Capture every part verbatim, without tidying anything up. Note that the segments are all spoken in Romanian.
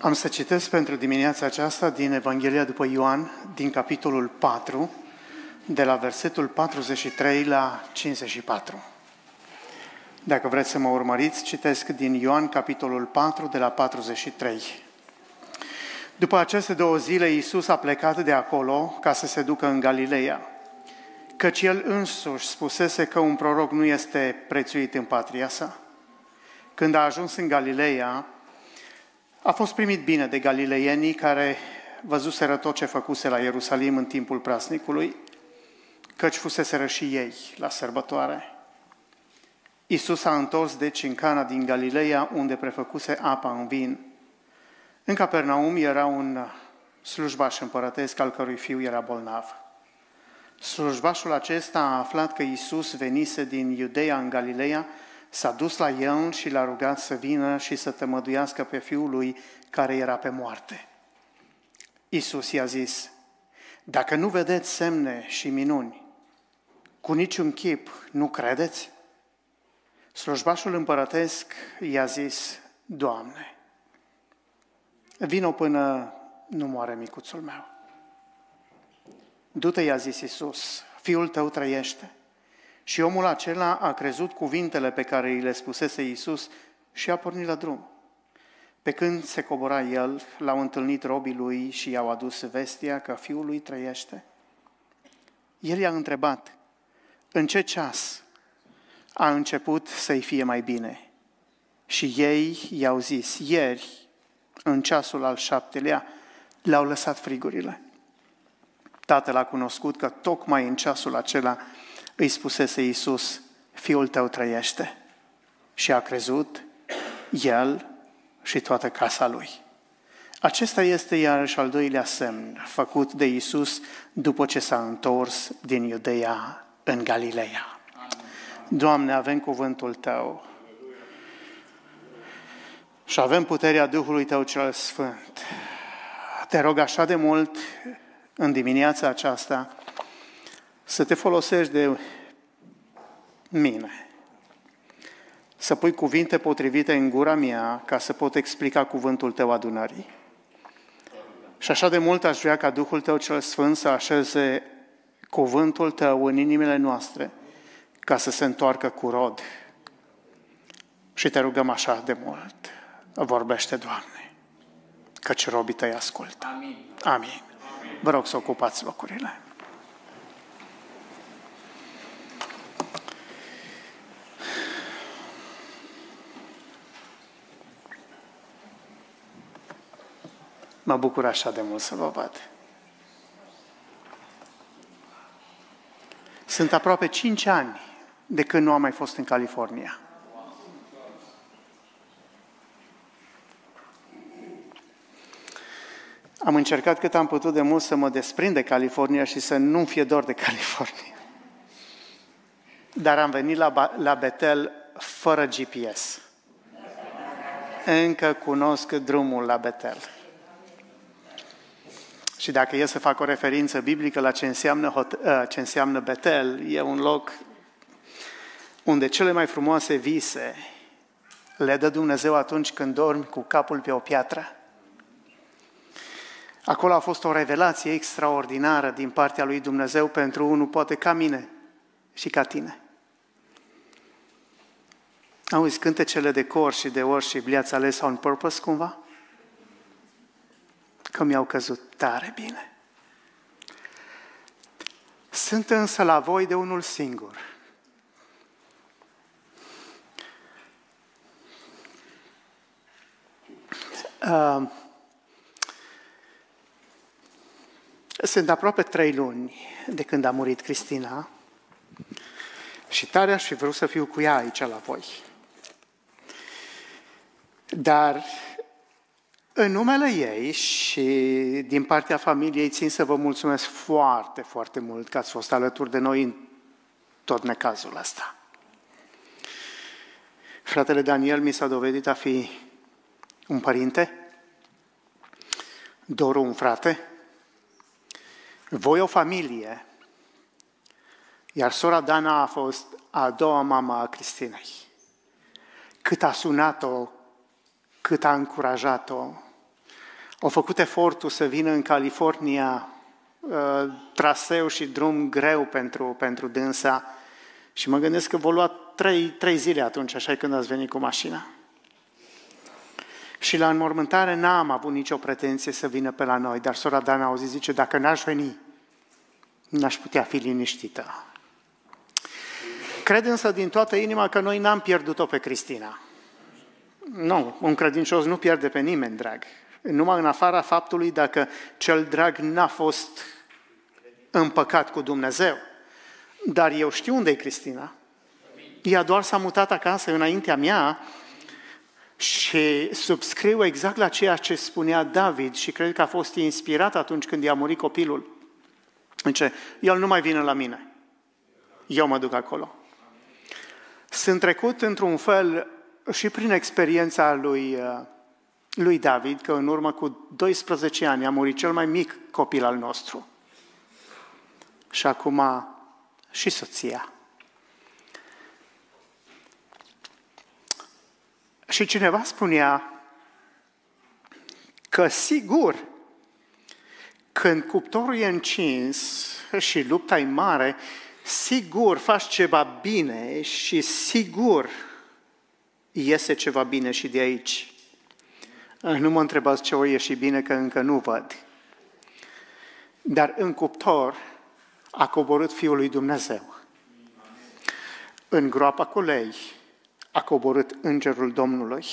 Am să citesc pentru dimineața aceasta din Evanghelia după Ioan, din capitolul patru, de la versetul patruzeci și trei la cincizeci și patru. Dacă vreți să mă urmăriți, citesc din Ioan, capitolul patru, de la patruzeci și trei. După aceste două zile, Iisus a plecat de acolo ca să se ducă în Galileea, căci El însuși spusese că un proroc nu este prețuit în patria sa. Când a ajuns în Galileea, a fost primit bine de galileienii care văzuseră tot ce făcuse la Ierusalim în timpul praznicului, căci fuseseră și ei la sărbătoare. Iisus s-a întors deci în Cana din Galileea, unde prefăcuse apa în vin. În Capernaum era un slujbaș împărătesc al cărui fiu era bolnav. Slujbașul acesta a aflat că Iisus venise din Iudeea în Galileea, s-a dus la el și l-a rugat să vină și să tămăduiască pe fiul lui care era pe moarte. Iisus i-a zis: dacă nu vedeți semne și minuni, cu niciun chip nu credeți? Slujbașul împărătesc i-a zis: Doamne, vino până nu moare micuțul meu. Du-te, i-a zis Iisus, fiul tău trăiește. Și omul acela a crezut cuvintele pe care îi le spusese Iisus și a pornit la drum. Pe când se cobora el, l-au întâlnit robii lui și i-au adus vestea că fiul lui trăiește. El i-a întrebat: în ce ceas a început să-i fie mai bine? Și ei i-au zis: ieri, în ceasul al șaptelea, le-au lăsat frigurile. Tatăl a cunoscut că tocmai în ceasul acela îi spusese Iisus: fiul tău trăiește. Și a crezut el și toată casa lui. Acesta este iarăși al doilea semn făcut de Iisus după ce s-a întors din Iudeea în Galileea. Doamne, avem cuvântul Tău și avem puterea Duhului Tău cel Sfânt. Te rog așa de mult în dimineața aceasta să te folosești de mine, să pui cuvinte potrivite în gura mea ca să pot explica cuvântul Tău adunării. Și așa de mult aș vrea ca Duhul Tău cel Sfânt să așeze cuvântul Tău în inimile noastre ca să se întoarcă cu rod. Și te rugăm așa de mult: vorbește, Doamne, căci robii Tăi ascultă. Amin. Amin. Vă rog să ocupați locurile. Mă bucur așa de mult să vă văd. Sunt aproape cinci ani de când nu am mai fost în California. Am încercat cât am putut de mult să mă desprind de California și să nu-mi fie dor de California. Dar am venit la, la Betel fără G P S. Încă cunosc drumul la Betel. Și dacă e să fac o referință biblică la ce înseamnă, ce înseamnă Betel, e un loc unde cele mai frumoase vise le dă Dumnezeu atunci când dormi cu capul pe o piatră. Acolo a fost o revelație extraordinară din partea lui Dumnezeu pentru unul poate ca mine și ca tine. Auzi, cântecele de cor și de worship le-ați ales on purpose cumva? Că mi-au căzut tare bine. Sunt însă la voi de unul singur. Uh, sunt aproape trei luni de când a murit Cristina și tare aș fi vrut să fiu cu ea aici la voi. Dar în numele ei și din partea familiei țin să vă mulțumesc foarte, foarte mult că ați fost alături de noi în tot necazul ăsta. Fratele Daniel mi s-a dovedit a fi un părinte, Doru un frate, voi o familie, iar sora Dana a fost a doua mamă a Cristinei. Cât a sunat-o, cât a încurajat-o, Au făcut efortul să vină în California, traseu și drum greu pentru, pentru dânsa și mă gândesc că v-a luat trei, trei zile atunci, așa când ați venit cu mașina. Și la înmormântare n-am avut nicio pretenție să vină pe la noi, dar sora Dana a auzit, zice, dacă n-aș veni, n-aș putea fi liniștită. Cred însă din toată inima că noi n-am pierdut-o pe Cristina. Nu, un credincios nu pierde pe nimeni, drag. Numai în afara faptului dacă cel drag n-a fost împăcat cu Dumnezeu. Dar eu știu unde e Cristina. Ea doar s-a mutat acasă înaintea mea și subscriu exact la ceea ce spunea David și cred că a fost inspirat atunci când i-a murit copilul. Zice, el nu mai vine la mine. Eu mă duc acolo. Sunt trecut într-un fel și prin experiența lui, lui David, că în urmă cu doisprezece ani a murit cel mai mic copil al nostru. Și acum și soția. Și cineva spunea că sigur, când cuptorul e încins și lupta e mare, sigur faci ceva bine și sigur iese ceva bine și de aici. Nu mă întrebați ce o ieși bine, că încă nu văd. Dar în cuptor a coborât Fiul lui Dumnezeu. În groapa cu lei a coborât Îngerul Domnului.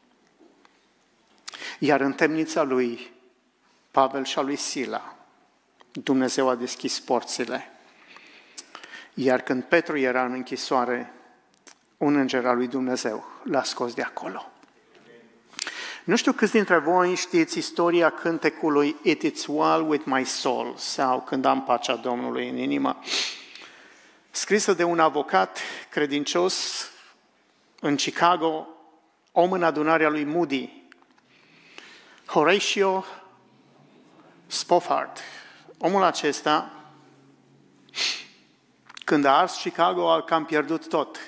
Iar în temnița lui Pavel și a lui Sila, Dumnezeu a deschis porțile. Iar când Petru era în închisoare, un înger al lui Dumnezeu l-a scos de acolo. Nu știu câți dintre voi știți istoria cântecului It is well with my soul, sau Când am pacea Domnului în inimă, scrisă de un avocat credincios în Chicago, om în adunarea lui Moody, Horatio Spofford. Omul acesta, când a ars Chicago, a cam pierdut tot.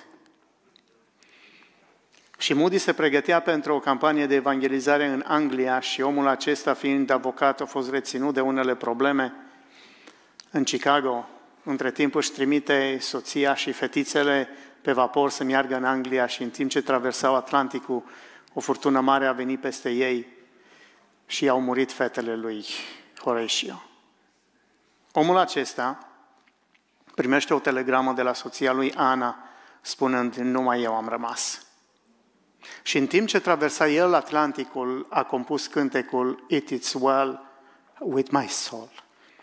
Și Moody se pregătea pentru o campanie de evangelizare în Anglia și omul acesta, fiind avocat, a fost reținut de unele probleme în Chicago. Între timp își trimite soția și fetițele pe vapor să meargă în Anglia și în timp ce traversau Atlanticul, o furtună mare a venit peste ei și au murit fetele lui Horatio. Omul acesta primește o telegramă de la soția lui Ana, spunând, numai eu am rămas. Și în timp ce traversa el Atlanticul, a compus cântecul It is well with my soul.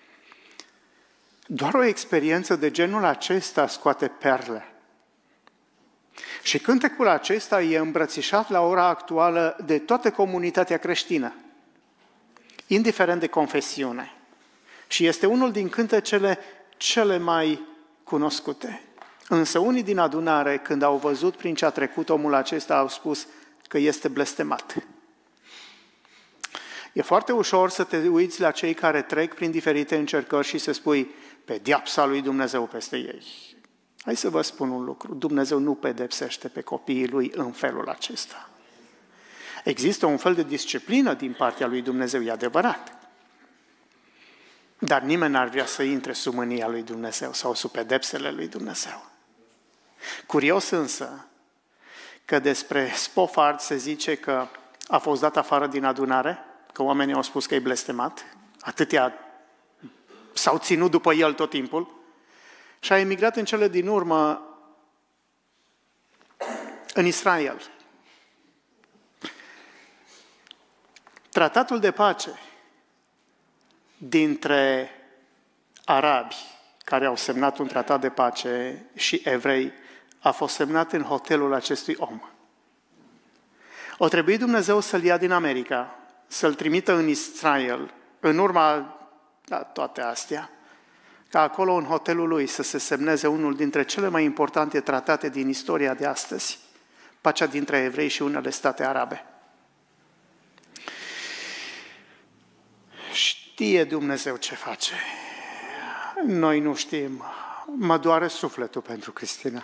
Doar o experiență de genul acesta scoate perle. Și cântecul acesta e îmbrățișat la ora actuală de toată comunitatea creștină, indiferent de confesiune. Și este unul din cântecele cele mai cunoscute. Însă unii din adunare, când au văzut prin ce a trecut omul acesta, au spus că este blestemat. E foarte ușor să te uiți la cei care trec prin diferite încercări și să spui pedeapsa lui Dumnezeu peste ei. Hai să vă spun un lucru. Dumnezeu nu pedepsește pe copiii lui în felul acesta. Există un fel de disciplină din partea lui Dumnezeu, e adevărat. Dar nimeni n-ar vrea să intre sub mânia lui Dumnezeu sau sub pedepsele lui Dumnezeu. Curios însă că despre Spofford se zice că a fost dat afară din adunare, că oamenii au spus că e blestemat, atâtea s-au ținut după el tot timpul și a emigrat în cele din urmă în Israel. Tratatul de pace dintre arabi care au semnat un tratat de pace și evrei a fost semnat în hotelul acestui om. O trebuie Dumnezeu să-l ia din America, să-l trimită în Israel, în urma la toate astea, ca acolo în hotelul lui să se semneze unul dintre cele mai importante tratate din istoria de astăzi, pacea dintre evrei și unele state arabe. Știe Dumnezeu ce face. Noi nu știm. Mă doare sufletul pentru Cristina.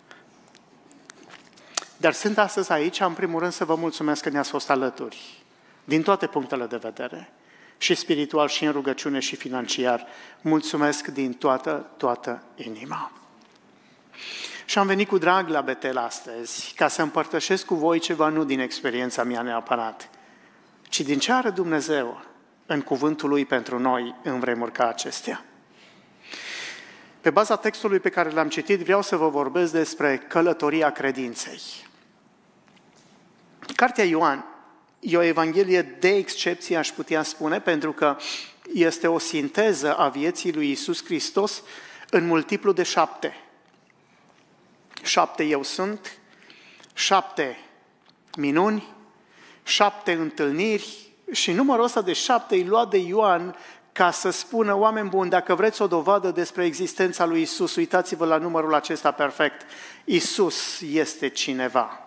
Dar sunt astăzi aici, în primul rând, să vă mulțumesc că ne-ați fost alături. din toate punctele de vedere, și spiritual, și în rugăciune, și financiar. Mulțumesc din toată, toată inima. Și am venit cu drag la Betel astăzi, ca să împărtășesc cu voi ceva nu din experiența mea neapărat, ci din ce are Dumnezeu în cuvântul Lui pentru noi în vremuri ca acestea. Pe baza textului pe care l-am citit, vreau să vă vorbesc despre călătoria credinței. Cartea Ioan e o evanghelie de excepție, aș putea spune, pentru că este o sinteză a vieții lui Iisus Hristos în multiplu de șapte. Șapte eu sunt, șapte minuni, șapte întâlniri și numărul ăsta de șapte e luat de Ioan ca să spună, oameni buni, dacă vreți o dovadă despre existența lui Iisus, uitați-vă la numărul acesta perfect. Iisus este cineva.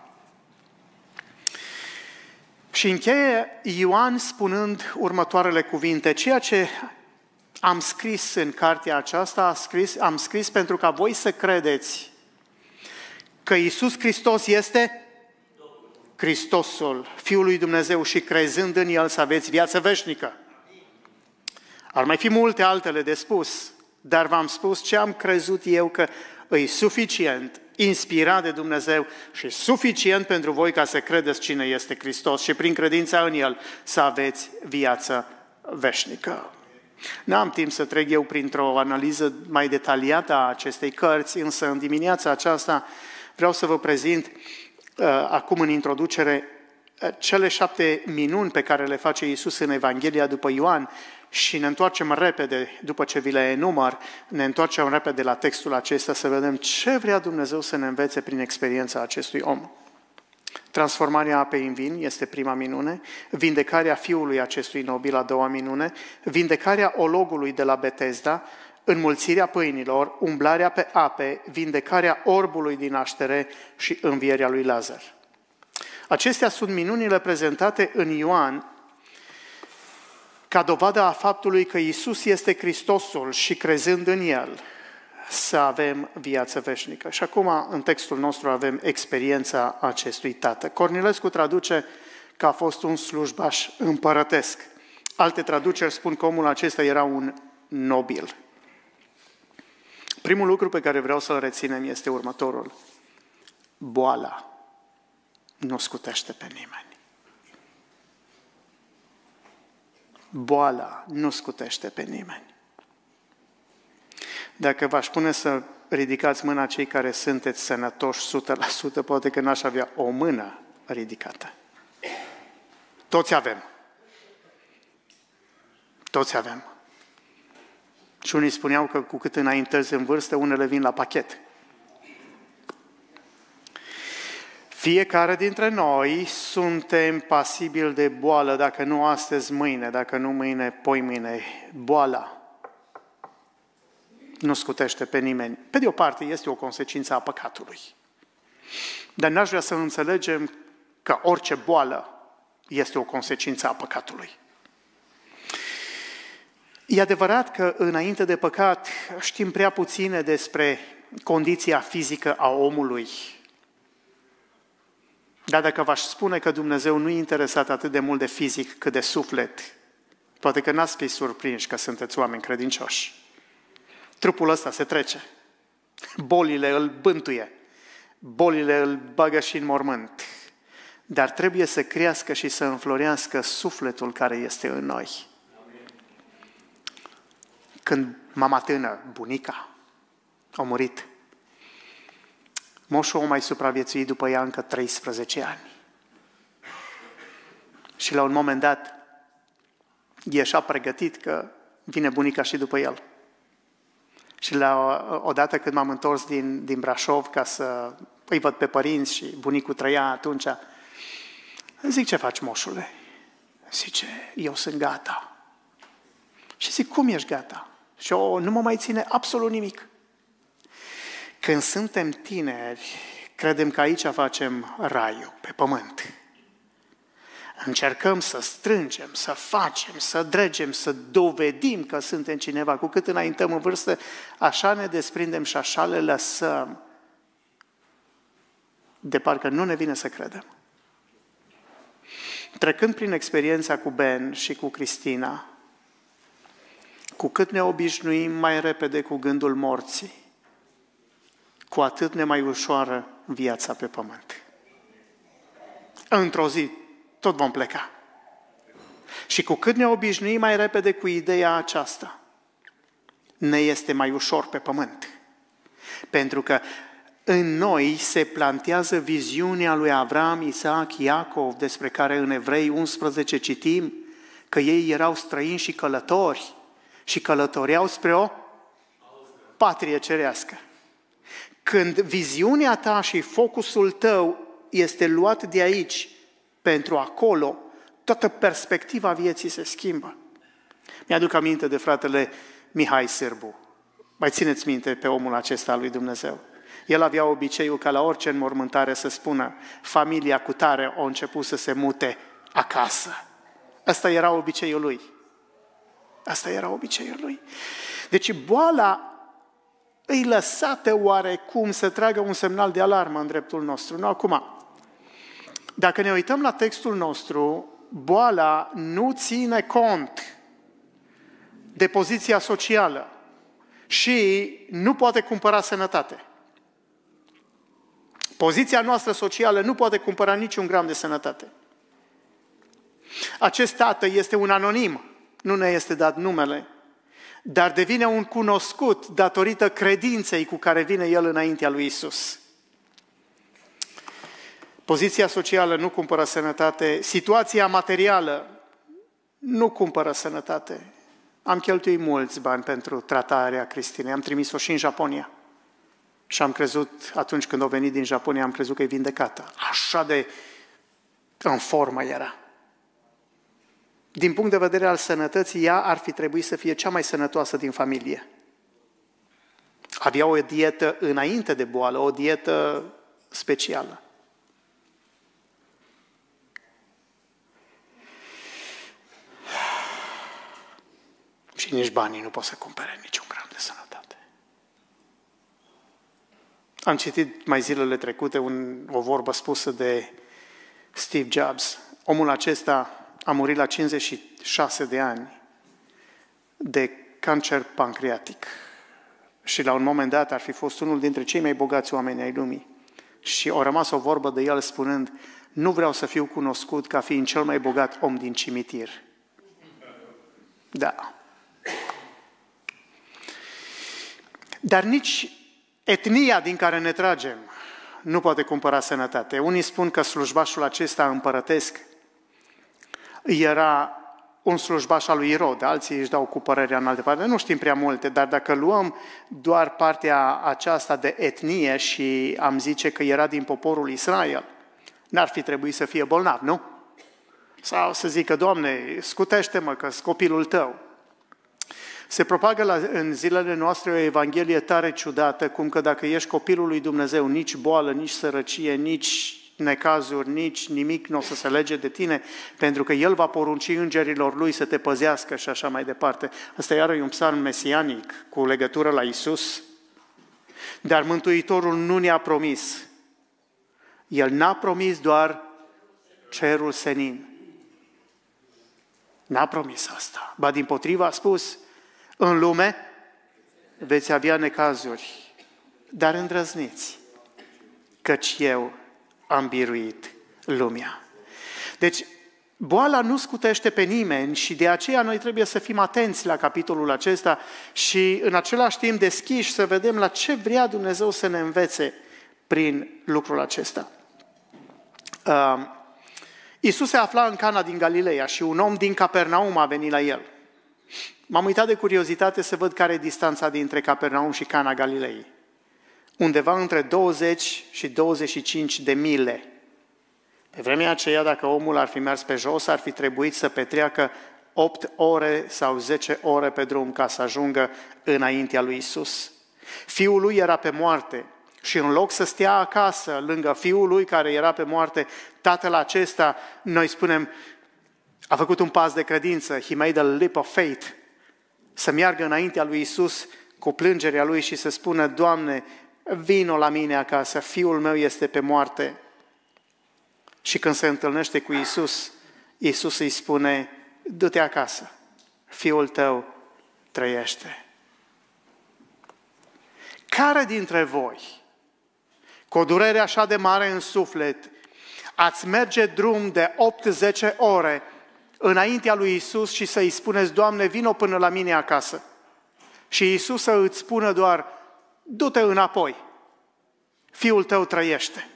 Și încheie Ioan spunând următoarele cuvinte, ceea ce am scris în cartea aceasta, am scris, am scris pentru ca voi să credeți că Iisus Hristos este Hristosul, Fiul lui Dumnezeu, și crezând în El să aveți viață veșnică. Ar mai fi multe altele de spus, dar v-am spus ce am crezut eu că e suficient, inspirat de Dumnezeu și suficient pentru voi ca să credeți cine este Hristos și prin credința în El să aveți viață veșnică. N-am timp să trec eu printr-o analiză mai detaliată a acestei cărți, însă în dimineața aceasta vreau să vă prezint uh, acum în introducere uh, cele șapte minuni pe care le face Iisus în Evanghelia după Ioan și ne întoarcem repede, după ce vi le enumăr, ne întoarcem repede la textul acesta să vedem ce vrea Dumnezeu să ne învețe prin experiența acestui om. Transformarea apei în vin este prima minune, vindecarea fiului acestui nobil a doua minune, vindecarea ologului de la Betesda, înmulțirea pâinilor, umblarea pe ape, vindecarea orbului din naștere și învierea lui Lazar. Acestea sunt minunile prezentate în Ioan ca dovadă a faptului că Iisus este Hristosul și crezând în El să avem viață veșnică. Și acum în textul nostru avem experiența acestui tată. Cornilescu traduce că a fost un slujbaș împărătesc. Alte traduceri spun că omul acesta era un nobil. Primul lucru pe care vreau să-l reținem este următorul. Boala nu scutește pe nimeni. Boala nu scutește pe nimeni. Dacă v-aș pune să ridicați mâna cei care sunteți sănătoși o sută la sută, poate că n-aș avea o mână ridicată. Toți avem. Toți avem. Și unii spuneau că cu cât înaintezi în vârstă, unele vin la pachet. Fiecare dintre noi suntem pasibili de boală, dacă nu astăzi, mâine, dacă nu mâine, poimâine. Boala nu scutește pe nimeni. Pe de o parte, este o consecință a păcatului. Dar n-aș vrea să înțelegem că orice boală este o consecință a păcatului. E adevărat că înainte de păcat știm prea puține despre condiția fizică a omului. Dar dacă v-aș spune că Dumnezeu nu e interesat atât de mult de fizic cât de suflet, poate că n-ați fi surprinși că sunteți oameni credincioși. Trupul ăsta se trece. Bolile îl bântuie. Bolile îl bagă și în mormânt. Dar trebuie să crească și să înflorească sufletul care este în noi. Când mama tână, bunica, a murit, moșul o mai supraviețuit după ea încă treisprezece ani. Și la un moment dat, e așa pregătit că vine bunica și după el. Și la odată când m-am întors din, din Brașov ca să îi văd pe părinți și bunicul trăia atunci, zic, ce faci, moșule? Zice, eu sunt gata. Și zic, cum ești gata? Și eu, nu mă mai ține absolut nimic. Când suntem tineri, credem că aici facem raiul pe pământ. Încercăm să strângem, să facem, să dregem, să dovedim că suntem cineva. Cu cât înaintăm în vârstă, așa ne desprindem și așa le lăsăm, de parcă nu ne vine să credem. Trecând prin experiența cu Ben și cu Cristina, cu cât ne obișnuim mai repede cu gândul morții, cu atât ne mai ușoară viața pe pământ. Într-o zi tot vom pleca. Și cu cât ne obișnuim mai repede cu ideea aceasta, ne este mai ușor pe pământ. Pentru că în noi se plantează viziunea lui Avram, Isaac, Iacov, despre care în Evrei unsprezece citim că ei erau străini și călători și călătoreau spre o patrie cerească. Când viziunea ta și focusul tău este luat de aici pentru acolo, toată perspectiva vieții se schimbă. Mi-aduc aminte de fratele Mihai Sârbu. Mai țineți minte pe omul acesta al lui Dumnezeu. El avea obiceiul ca la orice înmormântare să spună: familia cu tare a început să se mute acasă. Asta era obiceiul lui. Asta era obiceiul lui. Deci boala îi lăsată oarecum să tragă un semnal de alarmă în dreptul nostru. Nu acum. Dacă ne uităm la textul nostru, boala nu ține cont de poziția socială și nu poate cumpăra sănătate. Poziția noastră socială nu poate cumpăra niciun gram de sănătate. Acest tată este un anonim, nu ne este dat numele, dar devine un cunoscut datorită credinței cu care vine el înaintea lui Isus. Poziția socială nu cumpără sănătate, situația materială nu cumpără sănătate. Am cheltuit mulți bani pentru tratarea Cristinei, am trimis-o și în Japonia. Și am crezut, atunci când a venit din Japonia, am crezut că e vindecată. Așa de în formă era. Din punct de vedere al sănătății, ea ar fi trebuit să fie cea mai sănătoasă din familie. Avea o dietă înainte de boală, o dietă specială. Și nici banii nu pot să cumpere niciun gram de sănătate. Am citit mai zilele trecute un, o vorbă spusă de Steve Jobs. Omul acesta a murit la cincizeci și șase de ani de cancer pancreatic. Și la un moment dat ar fi fost unul dintre cei mai bogați oameni ai lumii. Și a rămas o vorbă de el spunând: nu vreau să fiu cunoscut ca fiind cel mai bogat om din cimitir. Da. Dar nici etnia din care ne tragem nu poate cumpăra sănătate. Unii spun că slujbașul acesta împărătesc era un slujbaș al lui Irod, alții își dau cu părerea în alte parte. Nu știm prea multe, dar dacă luăm doar partea aceasta de etnie și am zice că era din poporul Israel, n-ar fi trebuit să fie bolnav, nu? Sau să zică: Doamne, scutește-mă că-s copilul tău. Se propagă la, în zilele noastre o evanghelie tare ciudată, cum că dacă ești copilul lui Dumnezeu, nici boală, nici sărăcie, nici necazuri, nici nimic nu o să se lege de tine, pentru că El va porunci îngerilor Lui să te păzească și așa mai departe. Asta iară e un psalm mesianic cu legătură la Isus. Dar Mântuitorul nu ne-a promis. El n-a promis doar cerul senin. N-a promis asta. Ba dimpotrivă a spus: în lume veți avea necazuri, dar îndrăzniți, căci eu am biruit lumea. Deci, boala nu scutește pe nimeni și de aceea noi trebuie să fim atenți la capitolul acesta și în același timp deschiși să vedem la ce vrea Dumnezeu să ne învețe prin lucrul acesta. Uh, Iisus se afla în Cana din Galileea și un om din Capernaum a venit la el. M-am uitat de curiozitate să văd care e distanța dintre Capernaum și Cana Galilei. Undeva între douăzeci și douăzeci și cinci de mile. Pe vremea aceea, dacă omul ar fi mers pe jos, ar fi trebuit să petreacă opt ore sau zece ore pe drum ca să ajungă înaintea lui Isus. Fiul lui era pe moarte și în loc să stea acasă lângă fiul lui care era pe moarte, tatăl acesta, noi spunem, a făcut un pas de credință, he made a leap of faith, să meargă înaintea lui Isus cu plângerea lui și să spună: Doamne, vino la mine acasă, fiul meu este pe moarte. Și când se întâlnește cu Isus, Iisus îi spune, du-te acasă, fiul tău trăiește. Care dintre voi, cu o durere așa de mare în suflet, ați merge drum de opt zece ore înaintea lui Iisus și să-i spuneți, Doamne, vino până la mine acasă? Și Iisus să îți spună doar, du-te înapoi, fiul tău trăiește.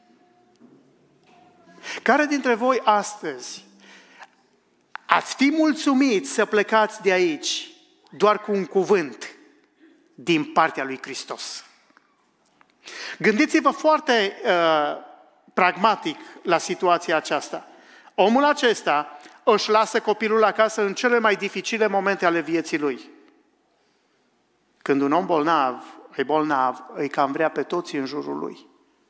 Care dintre voi astăzi ați fi mulțumiți să plecați de aici doar cu un cuvânt din partea lui Hristos? Gândiți-vă foarte uh, pragmatic la situația aceasta. Omul acesta își lasă copilul acasă în cele mai dificile momente ale vieții lui. Când un om bolnav, e bolnav, îi cam vrea pe toți în jurul lui.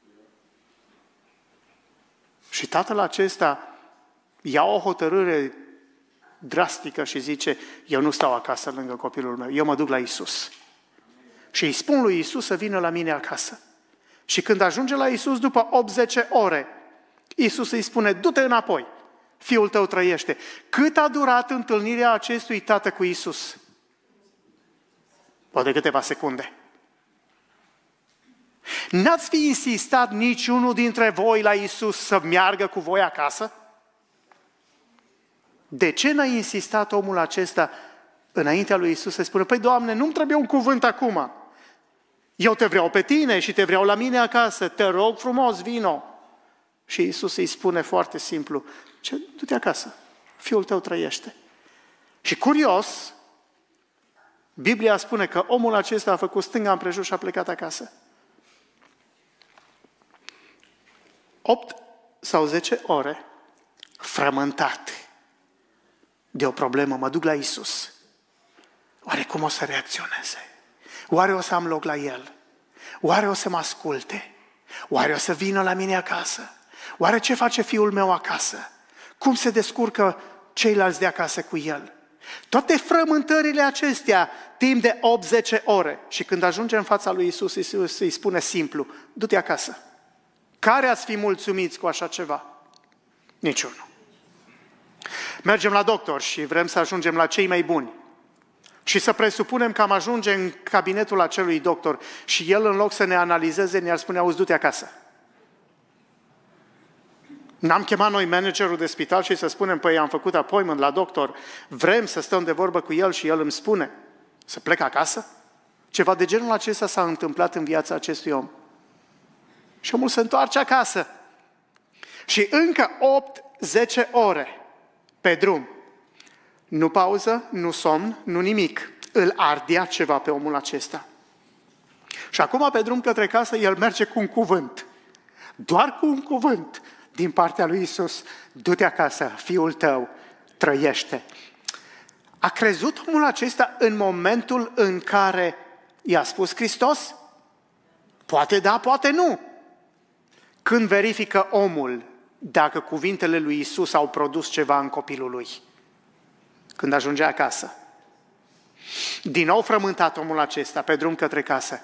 Și tatăl acesta ia o hotărâre drastică și zice, eu nu stau acasă lângă copilul meu, eu mă duc la Iisus. Și îi spun lui Iisus să vină la mine acasă. Și când ajunge la Iisus după opt zece ore, Iisus îi spune, du-te înapoi, fiul tău trăiește. Cât a durat întâlnirea acestui tată cu Iisus? Poate câteva secunde. N-ați fi insistat niciunul dintre voi la Iisus să meargă cu voi acasă? De ce n-a insistat omul acesta înaintea lui Iisus să spună, păi Doamne, nu-mi trebuie un cuvânt acum. Eu te vreau pe tine și te vreau la mine acasă, te rog frumos, vino. Și Iisus îi spune foarte simplu, ce, du-te acasă, fiul tău trăiește. Și curios, Biblia spune că omul acesta a făcut stânga împrejur și a plecat acasă. opt sau zece ore, frământat de o problemă, mă duc la Iisus. Oare cum o să reacționeze? Oare o să am loc la El? Oare o să mă asculte? Oare o să vină la mine acasă? Oare ce face fiul meu acasă? Cum se descurcă ceilalți de acasă cu el? Toate frământările acestea, timp de opt zece ore. Și când ajunge în fața lui Iisus, Iisus îi spune simplu, du-te acasă. Care ați fi mulțumiți cu așa ceva? Niciunul. Mergem la doctor și vrem să ajungem la cei mai buni. Și să presupunem că am ajunge în cabinetul acelui doctor și el, în loc să ne analizeze, ne-ar spune, auzi, du-te acasă. N-am chemat noi managerul de spital și să spunem, păi am făcut appointment la doctor, vrem să stăm de vorbă cu el și el îmi spune să plec acasă? Ceva de genul acesta s-a întâmplat în viața acestui om. Și omul se întoarce acasă. Și încă opt zece ore pe drum. Nu pauză, nu somn, nu nimic. Îl ardea ceva pe omul acesta. Și acum pe drum către casă el merge cu un cuvânt. Doar cu un cuvânt din partea lui Iisus. Du-te acasă, fiul tău trăiește. A crezut omul acesta în momentul în care i-a spus Hristos? Poate da, poate nu. Când verifică omul dacă cuvintele lui Iisus au produs ceva în copilul lui? Când ajunge acasă. Din nou frământat omul acesta pe drum către casă.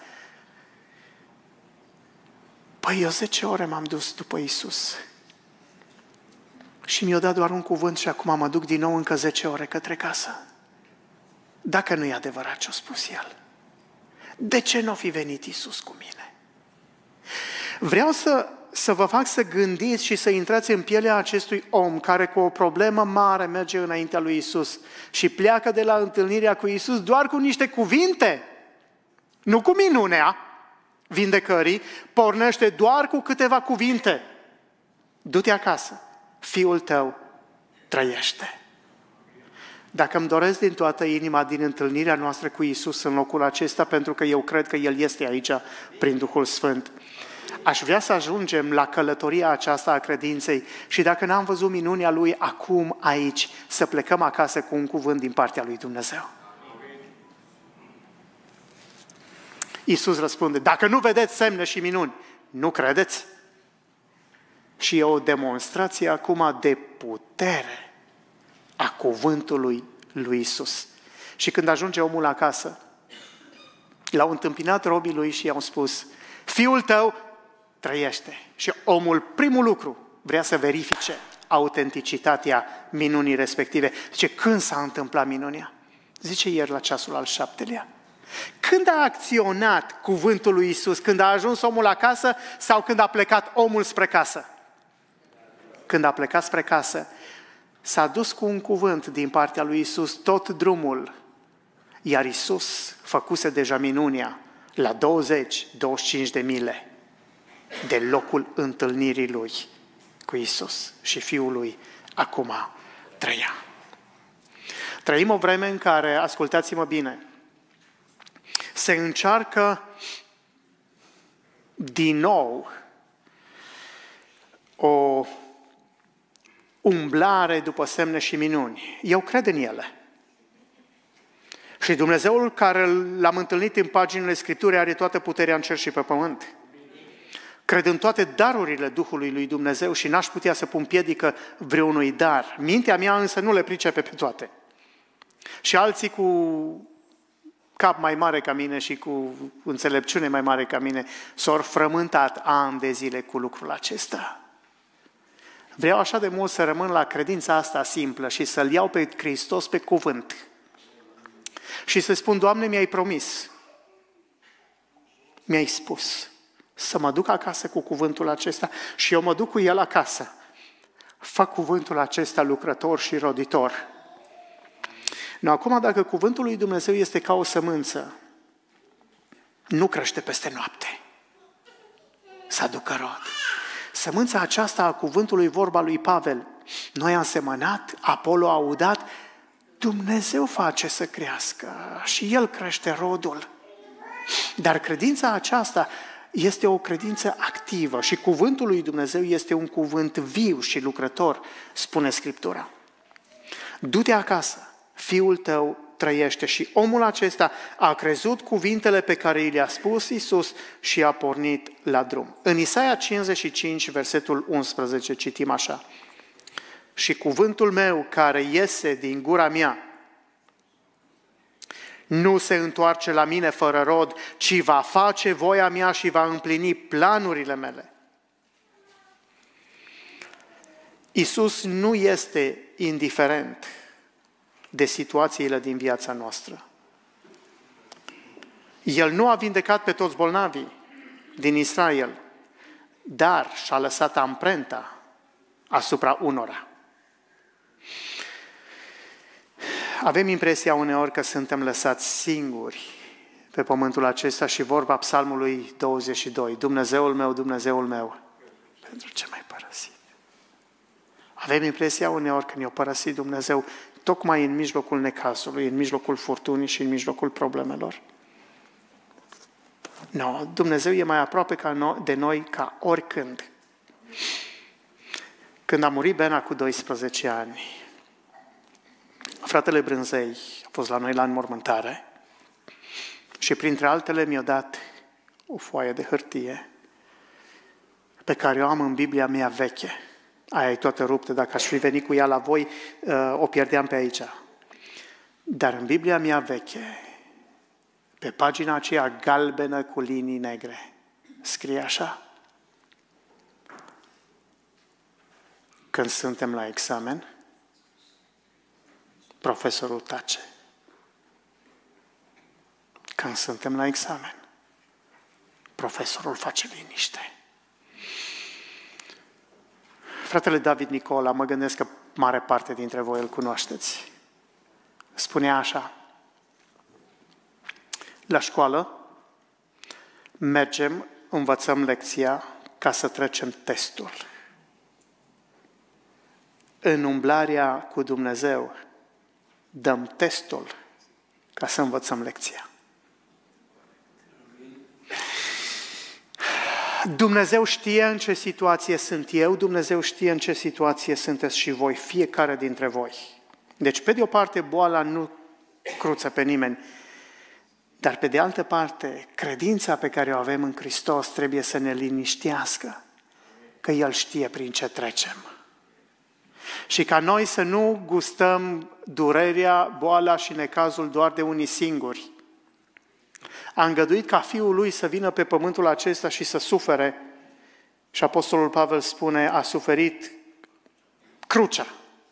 Păi eu zece ore m-am dus după Iisus și mi-a dat doar un cuvânt și acum mă duc din nou încă zece ore către casă. Dacă nu e adevărat ce a spus el, de ce nu a fi venit Iisus cu mine? Vreau să, să vă fac să gândiți și să intrați în pielea acestui om care cu o problemă mare merge înaintea lui Iisus și pleacă de la întâlnirea cu Iisus doar cu niște cuvinte, nu cu minunea vindecării, pornește doar cu câteva cuvinte. Du-te acasă, fiul tău trăiește. Dacă îmi doresc din toată inima din întâlnirea noastră cu Iisus în locul acesta, pentru că eu cred că El este aici prin Duhul Sfânt, aș vrea să ajungem la călătoria aceasta a credinței și dacă n-am văzut minunea Lui acum aici, să plecăm acasă cu un cuvânt din partea lui Dumnezeu. Iisus răspunde, dacă nu vedeți semne și minuni, nu credeți? Și e o demonstrație acum de putere a cuvântului lui Iisus. Și când ajunge omul acasă, l-au întâmpinat robii lui și i-au spus, fiul tău trăiește. Și omul, primul lucru, vrea să verifice autenticitatea minunii respective. Zice, când s-a întâmplat minunea? Zice ieri la ceasul al șaptelea. Când a acționat cuvântul lui Iisus? Când a ajuns omul acasă sau când a plecat omul spre casă? Când a plecat spre casă, s-a dus cu un cuvânt din partea lui Iisus tot drumul, iar Iisus făcuse deja minunea la douăzeci douăzeci și cinci de mile de locul întâlnirii lui cu Iisus și Fiul lui acum trăia. Trăim o vreme în care, ascultați-mă bine, se încearcă din nou o umblare după semne și minuni. Eu cred în ele. Și Dumnezeul care l-am întâlnit în paginile Scripturii are toată puterea în cer și pe pământ. Cred în toate darurile Duhului lui Dumnezeu și n-aș putea să pun piedică vreunui dar. Mintea mea însă nu le pricepe pe toate. Și alții cu cap mai mare ca mine și cu înțelepciune mai mare ca mine s-au frământat ani de zile cu lucrul acesta. Vreau așa de mult să rămân la credința asta simplă și să-L iau pe Hristos pe cuvânt. Și să spun, Doamne, mi-ai promis, mi-ai spus să mă duc acasă cu cuvântul acesta și eu mă duc cu el acasă. Fac cuvântul acesta lucrător și roditor. No, acum, dacă cuvântul lui Dumnezeu este ca o sămânță, nu crește peste noapte. Să aducă rod. Sămânța aceasta a cuvântului, vorba lui Pavel, noi am semănat, Apollo a udat, Dumnezeu face să crească și El crește rodul. Dar credința aceasta este o credință activă și cuvântul lui Dumnezeu este un cuvânt viu și lucrător, spune Scriptura. Du-te acasă, fiul tău trăiește. Și omul acesta a crezut cuvintele pe care i le-a spus Iisus și a pornit la drum. În Isaia cincizeci și cinci, versetul unsprezece, citim așa. Și cuvântul meu care iese din gura mea nu se întoarce la mine fără rod, ci va face voia mea și va împlini planurile mele. Iisus nu este indiferent de situațiile din viața noastră. El nu a vindecat pe toți bolnavii din Israel, dar și-a lăsat amprenta asupra unora. Avem impresia uneori că suntem lăsați singuri pe pământul acesta și vorba Psalmului douăzeci și doi. Dumnezeul meu, Dumnezeul meu, pentru ce m-ai părăsit? Avem impresia uneori că ne-a părăsit Dumnezeu tocmai în mijlocul necazului, în mijlocul furtunii și în mijlocul problemelor. No, Dumnezeu e mai aproape de noi ca oricând. Când a murit Bena cu doisprezece ani, fratele Brânzei a fost la noi la înmormântare și printre altele mi-a dat o foaie de hârtie pe care o am în Biblia mea veche. Aia e toată ruptă, dacă aș fi venit cu ea la voi, o pierdeam pe aici. Dar în Biblia mea veche, pe pagina aceea galbenă cu linii negre, scrie așa: când suntem la examen, profesorul tace. Când suntem la examen, profesorul face liniște. Fratele David Nicola, mă gândesc că mare parte dintre voi îl cunoașteți, spunea așa: la școală mergem, învățăm lecția ca să trecem testul. În umblarea cu Dumnezeu dăm testul ca să învățăm lecția. Dumnezeu știe în ce situație sunt eu, Dumnezeu știe în ce situație sunteți și voi, fiecare dintre voi. Deci, pe de o parte, boala nu cruță pe nimeni, dar pe de altă parte, credința pe care o avem în Hristos trebuie să ne liniștească, că El știe prin ce trecem. Și ca noi să nu gustăm durerea, boala și necazul doar de unii singuri. A îngăduit ca Fiul Lui să vină pe pământul acesta și să sufere. Și Apostolul Pavel spune, a suferit crucea.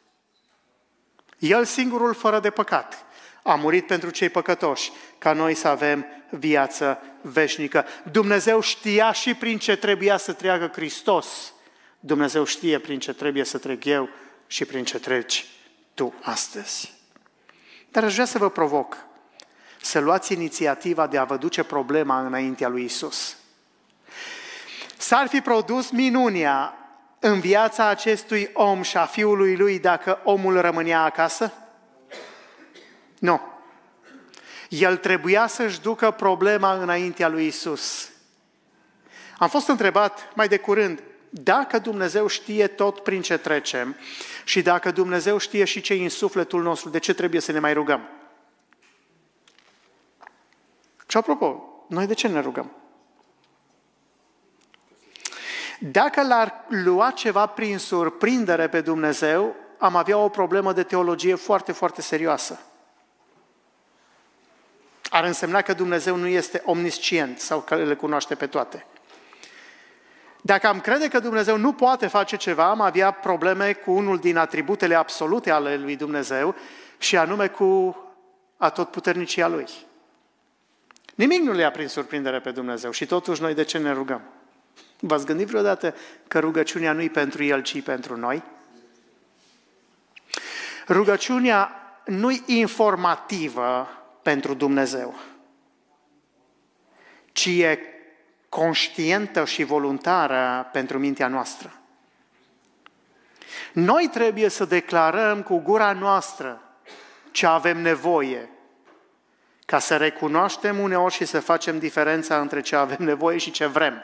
El singurul fără de păcat a murit pentru cei păcătoși, ca noi să avem viață veșnică. Dumnezeu știa și prin ce trebuia să treacă Hristos. Dumnezeu știe prin ce trebuie să trec eu și prin ce treci tu astăzi. Dar aș vrea să vă provoc să luați inițiativa de a vă duce problema înaintea lui Isus. S-ar fi produs minunea în viața acestui om și a fiului lui dacă omul rămânea acasă? Nu. El trebuia să-și ducă problema înaintea lui Isus. Am fost întrebat mai de curând, dacă Dumnezeu știe tot prin ce trecem și dacă Dumnezeu știe și ce e în sufletul nostru, de ce trebuie să ne mai rugăm? Și apropo, noi de ce ne rugăm? Dacă l-ar lua ceva prin surprindere pe Dumnezeu, am avea o problemă de teologie foarte, foarte serioasă. Ar însemna că Dumnezeu nu este omniscient sau că le cunoaște pe toate. Dacă am crede că Dumnezeu nu poate face ceva, am avea probleme cu unul din atributele absolute ale lui Dumnezeu și anume cu atotputernicia Lui. Nimic nu le ia prin surprindere pe Dumnezeu și totuși noi de ce ne rugăm? V-ați gândit vreodată că rugăciunea nu-i pentru El, ci pentru noi? Rugăciunea nu-i informativă pentru Dumnezeu, ci e conștientă și voluntară pentru mintea noastră. Noi trebuie să declarăm cu gura noastră ce avem nevoie, ca să recunoaștem uneori și să facem diferența între ce avem nevoie și ce vrem.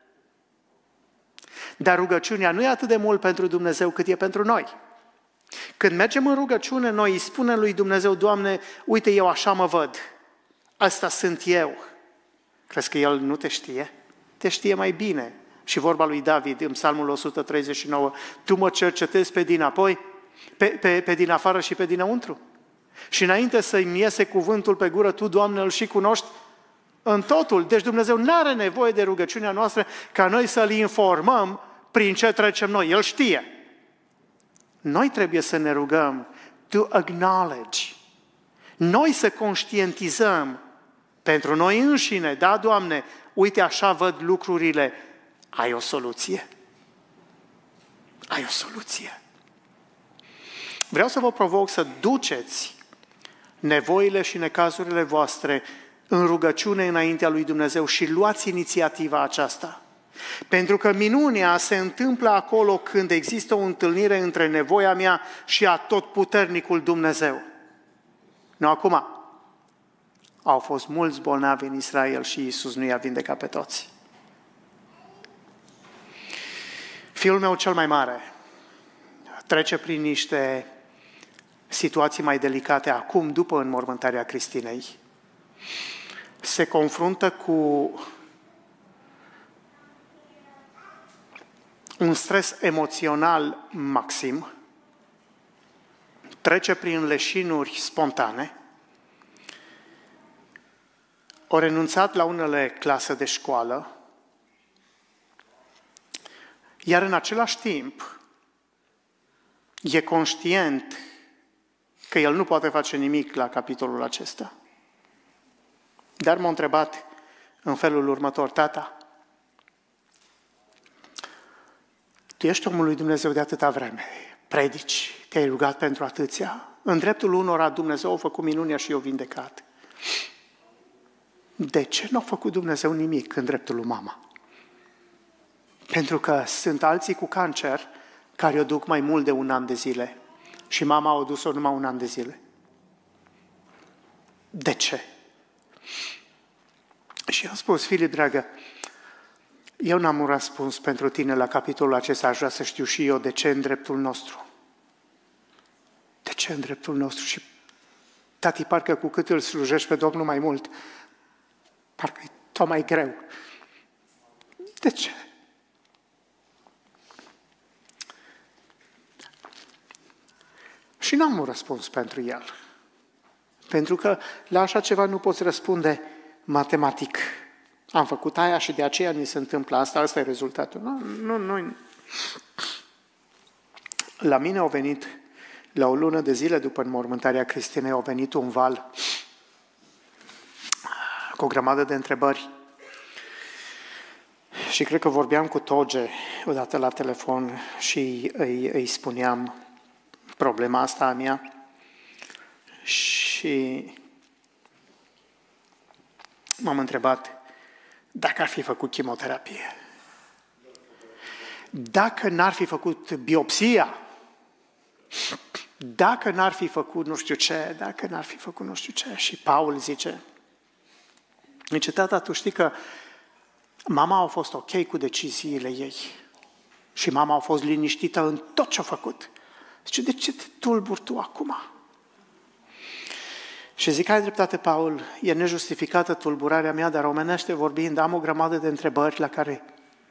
Dar rugăciunea nu e atât de mult pentru Dumnezeu cât e pentru noi. Când mergem în rugăciune, noi îi spunem lui Dumnezeu, Doamne, uite, eu așa mă văd, ăsta sunt eu. Crezi că El nu te știe? Te știe mai bine. Și vorba lui David în Psalmul o sută treizeci și nouă, tu mă cercetezi pe din apoi, pe, pe, pe din afară și pe dinăuntru. Și înainte să-mi iese cuvântul pe gură, tu, Doamne, îl și cunoști în totul. Deci Dumnezeu nu are nevoie de rugăciunea noastră ca noi să-L informăm prin ce trecem noi. El știe. Noi trebuie să ne rugăm to acknowledge. Noi să conștientizăm pentru noi înșine, da, Doamne, uite așa văd lucrurile, ai o soluție. Ai o soluție. Vreau să vă provoc să duceți nevoile și necazurile voastre în rugăciune înaintea lui Dumnezeu și luați inițiativa aceasta. Pentru că minunea se întâmplă acolo când există o întâlnire între nevoia mea și atotputernicul Dumnezeu. Nu acum. Au fost mulți bolnavi în Israel și Iisus nu i-a vindecat pe toți. Fiul meu cel mai mare trece prin niște situații mai delicate acum, după înmormântarea Cristinei. Se confruntă cu un stres emoțional maxim, trece prin leșinuri spontane, a renunțat la unele clase de școală, iar în același timp e conștient că el nu poate face nimic la capitolul acesta. Dar m-a întrebat în felul următor, tata, tu ești omul lui Dumnezeu de atâta vreme, predici, te-ai rugat pentru atâția, în dreptul unora Dumnezeu a făcut minunea și i-a vindecat. De ce nu a făcut Dumnezeu nimic în dreptul lui mama? Pentru că sunt alții cu cancer care o duc mai mult de un an de zile și mama o dus-o numai un an de zile. De ce? Și am spus, Filip, dragă, eu n-am un răspuns pentru tine la capitolul acesta, aș vrea să știu și eu de ce în dreptul nostru. De ce în dreptul nostru? Și tati, parcă cu cât îl slujești pe Domnul mai mult, parcă e tot mai greu. De ce? Și n-am un răspuns pentru el. Pentru că la așa ceva nu poți răspunde matematic. Am făcut aia și de aceea ni se întâmplă asta, asta e rezultatul. Nu, nu, nu. La mine au venit, la o lună de zile după înmormântarea Cristinei, au venit un val cu o grămadă de întrebări. Și cred că vorbeam cu Toge odată la telefon și îi, îi spuneam problema asta a mea. Și m-am întrebat dacă ar fi făcut chimioterapie, dacă n-ar fi făcut biopsia, dacă n-ar fi făcut nu știu ce, dacă n-ar fi făcut nu știu ce. Și Paul zice, zice, tata, tu știi că mama a fost ok cu deciziile ei și mama a fost liniștită în tot ce a făcut. Zice, de ce te tulburi tu acum? Și zic, ai dreptate, Paul, e nejustificată tulburarea mea, dar omenește vorbind, am o grămadă de întrebări la care,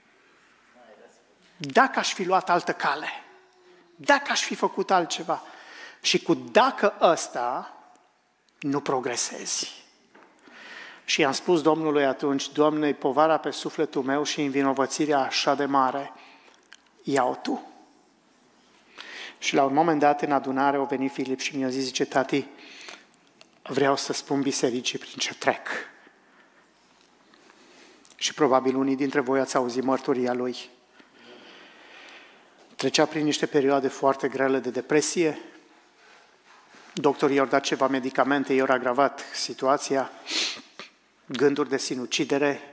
dacă aș fi luat altă cale, dacă aș fi făcut altceva, și cu dacă ăsta nu progresezi. Și am spus Domnului atunci, Doamne, povara pe sufletul meu și învinovățirea așa de mare, ia-o Tu. Și la un moment dat în adunare a venit Filip și mi-a zis, zice, tati, vreau să spun bisericii prin ce trec. Și probabil unii dintre voi ați auzit mărturia lui. Trecea prin niște perioade foarte grele de depresie. Doctorii i-au dat ceva medicamente, i-au agravat situația, gânduri de sinucidere,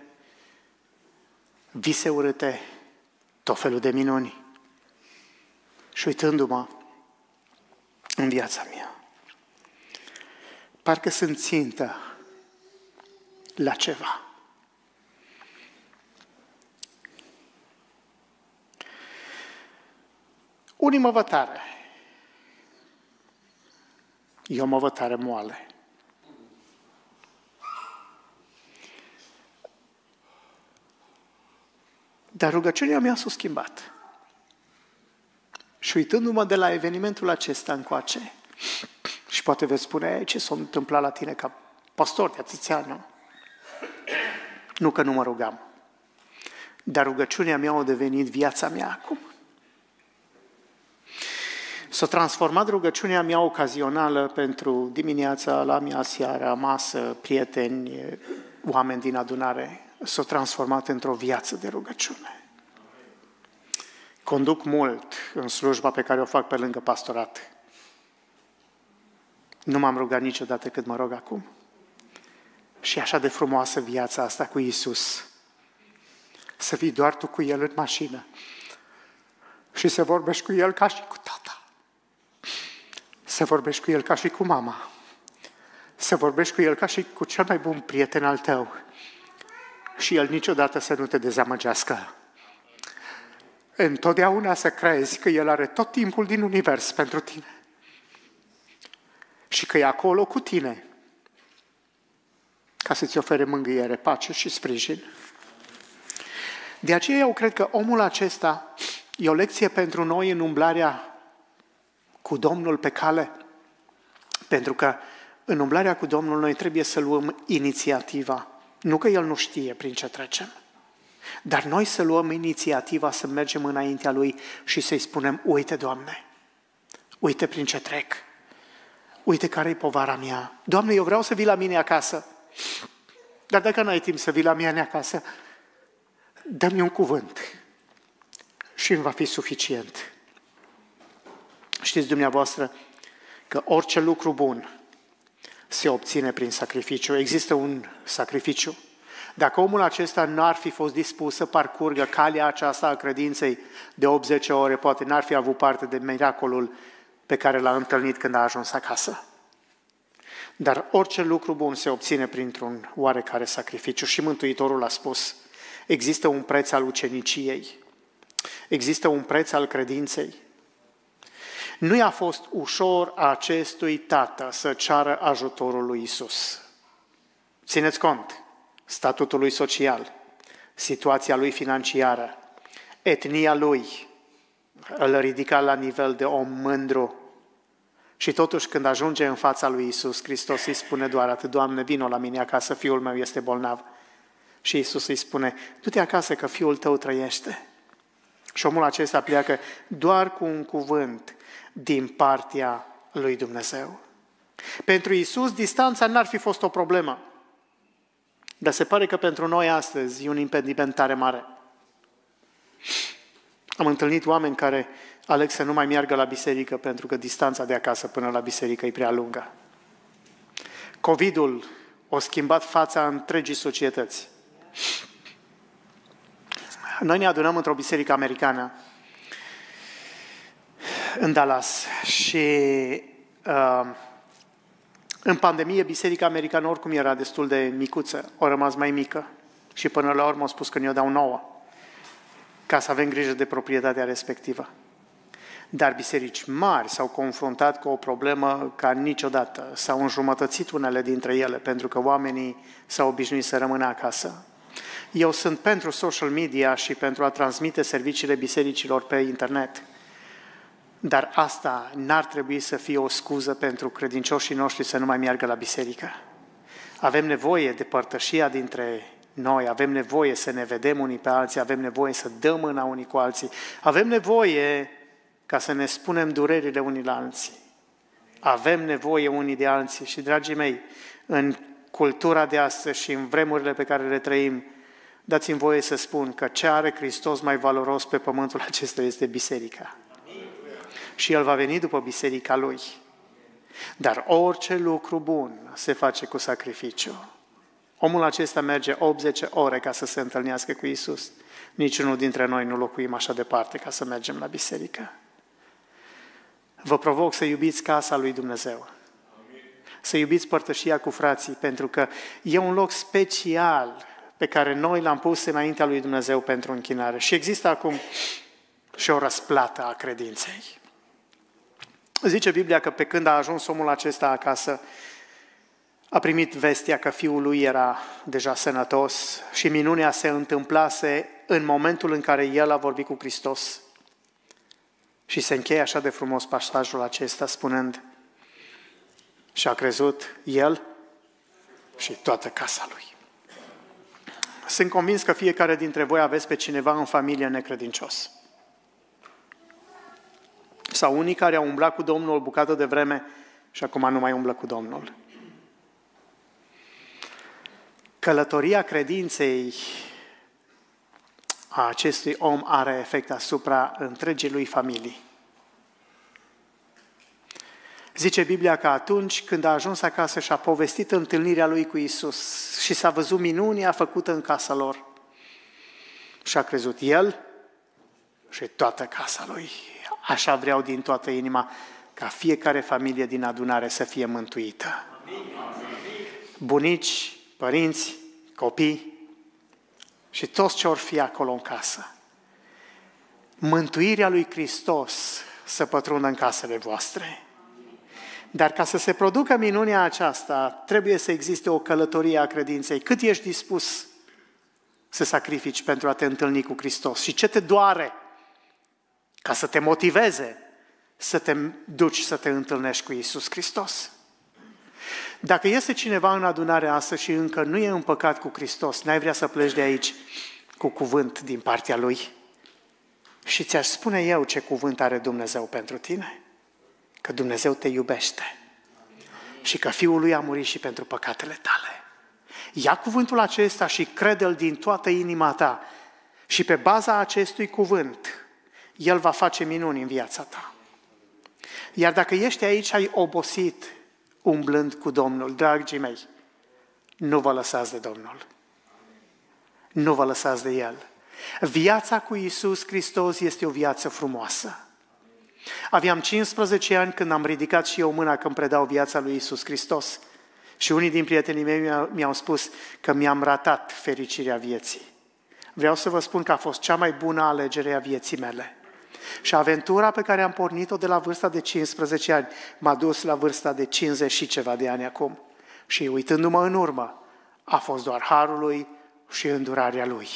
vise urâte, tot felul de minuni. Și uitându-mă în viața mea, parcă sunt țintă la ceva. Unii mă văd tare. Eu mă văd tare moale. Dar rugăciunea mea s-a schimbat. Și uitându-mă de la evenimentul acesta încoace, și poate veți spune, ce s-a întâmplat la tine ca pastor de atâția ani, nu? Nu că nu mă rugam. Dar rugăciunea mea a devenit viața mea acum. S-a transformat rugăciunea mea ocazională pentru dimineața, la mea seara, masă, prieteni, oameni din adunare. S-a transformat într-o viață de rugăciune. Conduc mult în slujba pe care o fac pe lângă pastorat. Nu m-am rugat niciodată cât mă rog acum. Și așa de frumoasă viața asta cu Iisus. Să fii doar tu cu El în mașină și să vorbești cu El ca și cu tata. Să vorbești cu El ca și cu mama. Să vorbești cu El ca și cu cel mai bun prieten al tău. Și El niciodată să nu te dezamăgească. Întotdeauna să crezi că El are tot timpul din univers pentru tine. Și că e acolo cu tine ca să-ți ofere mângâiere, pace și sprijin. De aceea eu cred că omul acesta e o lecție pentru noi în umblarea cu Domnul pe cale. Pentru că în umblarea cu Domnul noi trebuie să luăm inițiativa. Nu că El nu știe prin ce trecem, dar noi să luăm inițiativa să mergem înaintea Lui și să-i spunem, uite, Doamne, uite prin ce trec, uite care-i povara mea. Doamne, eu vreau să vii la mine acasă, dar dacă n-ai timp să vii la mine acasă, dă-mi un cuvânt și îmi va fi suficient. Știți dumneavoastră că orice lucru bun se obține prin sacrificiu. Există un sacrificiu. Dacă omul acesta n-ar fi fost dispus să parcurgă calea aceasta a credinței de opt zece ore, poate n-ar fi avut parte de miracolul pe care l-a întâlnit când a ajuns acasă. Dar orice lucru bun se obține printr-un oarecare sacrificiu. Și Mântuitorul a spus, există un preț al uceniciei, există un preț al credinței. Nu i-a fost ușor acestui tată să ceară ajutorul lui Iisus. Țineți cont, statutul lui social, situația lui financiară, etnia lui, îl ridica la nivel de om mândru. Și totuși când ajunge în fața lui Iisus, Hristos îi spune doar atât, Doamne, vino la mine acasă, fiul meu este bolnav. Și Iisus îi spune, du-te acasă că fiul tău trăiește. Și omul acesta pleacă doar cu un cuvânt din partea lui Dumnezeu. Pentru Iisus, distanța n-ar fi fost o problemă. Dar se pare că pentru noi astăzi e un impediment tare mare. Am întâlnit oameni care aleg să nu mai meargă la biserică pentru că distanța de acasă până la biserică e prea lungă. COVID-ul a schimbat fața întregii societăți. Noi ne adunăm într-o biserică americană în Dallas și uh, în pandemie biserica americană oricum era destul de micuță, a rămas mai mică și până la urmă au spus că ne-o dau nouă ca să avem grijă de proprietatea respectivă. Dar biserici mari s-au confruntat cu o problemă ca niciodată. S-au înjumătățit unele dintre ele pentru că oamenii s-au obișnuit să rămână acasă. Eu sunt pentru social media și pentru a transmite serviciile bisericilor pe internet. Dar asta n-ar trebui să fie o scuză pentru credincioșii noștri să nu mai meargă la biserică. Avem nevoie de părtășia dintre noi, avem nevoie să ne vedem unii pe alții, avem nevoie să dăm mâna unii cu alții, avem nevoie ca să ne spunem durerile unii la alții. Avem nevoie unii de alții și, dragii mei, în cultura de astăzi și în vremurile pe care le trăim, dați-mi voie să spun că ce are Hristos mai valoros pe pământul acesta este biserica. Și El va veni după biserica Lui. Dar orice lucru bun se face cu sacrificiu. Omul acesta merge optzeci ore ca să se întâlnească cu Iisus. Niciunul dintre noi nu locuim așa departe ca să mergem la biserică. Vă provoc să iubiți casa lui Dumnezeu. Să iubiți părtășia cu frații, pentru că e un loc special pe care noi l-am pus înaintea lui Dumnezeu pentru închinare. Și există acum și o răsplată a credinței. Zice Biblia că pe când a ajuns omul acesta acasă, a primit vestea că fiul lui era deja sănătos și minunea se întâmplase în momentul în care el a vorbit cu Hristos. Și se încheie așa de frumos pasajul acesta spunând: și a crezut el și toată casa lui. Sunt convins că fiecare dintre voi aveți pe cineva în familie necredincios. Sau unii care au umblat cu Domnul o bucată de vreme și acum nu mai umblă cu Domnul. Călătoria credinței a acestui om are efect asupra întregii lui familii. Zice Biblia că atunci când a ajuns acasă și a povestit întâlnirea lui cu Iisus și s-a văzut minunea făcută în casa lor, și a crezut el și toată casa lui. Așa vreau din toată inima ca fiecare familie din adunare să fie mântuită. Bunici, părinți, copii și toți ce or fi acolo în casă. Mântuirea lui Hristos să pătrundă în casele voastre. Dar ca să se producă minunea aceasta, trebuie să existe o călătorie a credinței. Cât ești dispus să sacrifici pentru a te întâlni cu Hristos? Și ce te doare ca să te motiveze să te duci să te întâlnești cu Iisus Hristos? Dacă este cineva în adunare astăzi și încă nu e împăcat cu Hristos, n-ai vrea să pleci de aici cu cuvânt din partea Lui? Și ți-aș spune eu ce cuvânt are Dumnezeu pentru tine. Că Dumnezeu te iubește și că Fiul Lui a murit și pentru păcatele tale. Ia cuvântul acesta și crede-l din toată inima ta și pe baza acestui cuvânt El va face minuni în viața ta. Iar dacă ești aici, ai obosit umblând cu Domnul, dragii mei, nu vă lăsați de Domnul. Nu vă lăsați de El. Viața cu Iisus Hristos este o viață frumoasă. Aveam cincisprezece ani când am ridicat și eu mâna când predau viața lui Iisus Hristos. Și unii din prietenii mei mi-au spus că mi-am ratat fericirea vieții. Vreau să vă spun că a fost cea mai bună alegere a vieții mele. Și aventura pe care am pornit-o de la vârsta de cincisprezece ani m-a dus la vârsta de cincizeci și ceva de ani acum. Și uitându-mă în urmă, a fost doar harul Lui și îndurarea Lui.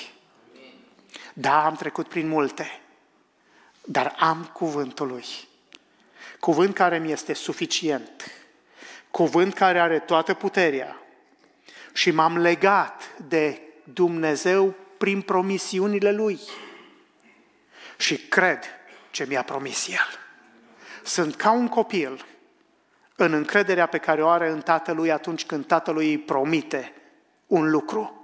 Da, am trecut prin multe, dar am cuvântul Lui. Cuvânt care mi este suficient. Cuvânt care are toată puterea. Și m-am legat de Dumnezeu prin promisiunile Lui. și cred ce mi-a promis El. Sunt ca un copil în încrederea pe care o are în tatălui atunci când tatălui îi promite un lucru.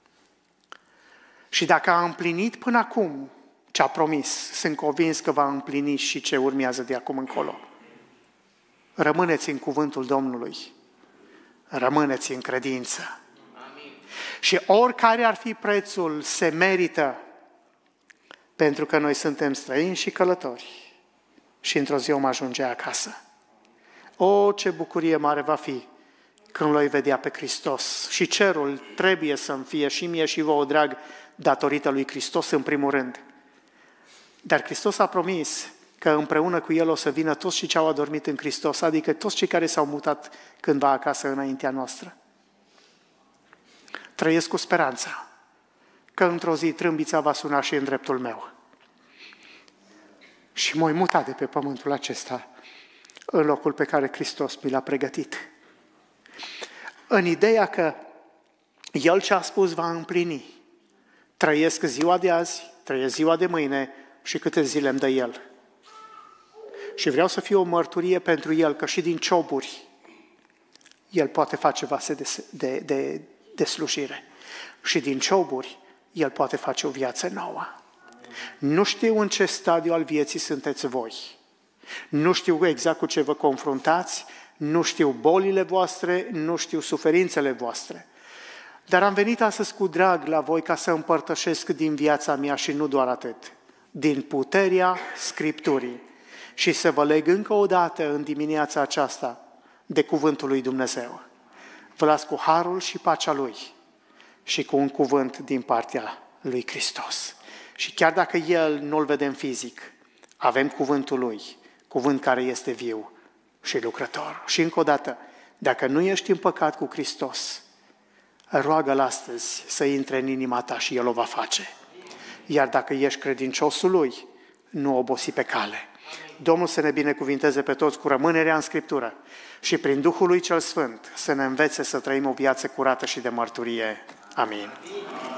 Și dacă a împlinit până acum ce a promis, sunt convins că va împlini și ce urmează de acum încolo. Rămâneți în cuvântul Domnului. Rămâneți în credință. Amin. Și oricare ar fi prețul, se merită, pentru că noi suntem străini și călători. Și într-o zi om ajunge acasă. O, ce bucurie mare va fi când l-o vedea pe Hristos. Și cerul trebuie să-mi fie și mie și vouă drag datorită lui Hristos în primul rând. Dar Hristos a promis că împreună cu El o să vină toți cei ce au adormit în Hristos, adică toți cei care s-au mutat cândva acasă înaintea noastră. Trăiesc cu speranța că într-o zi trâmbița va suna și în dreptul meu. Și m-voi muta de pe pământul acesta în locul pe care Hristos mi l-a pregătit. În ideea că El ce a spus va împlini. Trăiesc ziua de azi, trăiesc ziua de mâine și câte zile îmi dă El. Și vreau să fie o mărturie pentru El, că și din cioburi El poate face vase de, de, de, de slujire. Și din cioburi El poate face o viață nouă. Nu știu în ce stadiu al vieții sunteți voi. Nu știu exact cu ce vă confruntați, nu știu bolile voastre, nu știu suferințele voastre. Dar am venit astăzi cu drag la voi ca să împărtășesc din viața mea și nu doar atât, din puterea Scripturii și să vă leg încă o dată în dimineața aceasta de cuvântul lui Dumnezeu. Vă las cu harul și pacea Lui și cu un cuvânt din partea lui Hristos. Și chiar dacă El nu-L vedem fizic, avem cuvântul Lui, cuvânt care este viu și lucrător. Și încă o dată, dacă nu ești în păcat cu Hristos, roagă-L astăzi să intre în inima ta și El o va face. Iar dacă ești credinciosul Lui, nu obosi pe cale. Domnul să ne binecuvinteze pe toți cu rămânerea în Scriptură și prin Duhul Lui cel Sfânt să ne învețe să trăim o viață curată și de mărturie. Amin.